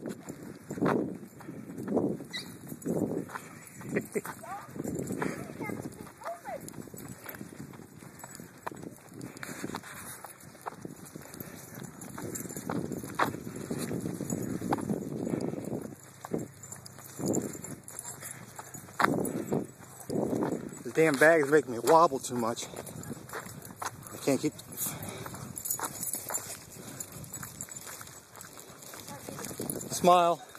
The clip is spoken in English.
The damn bag is making me wobble too much. I can't keep... Smile.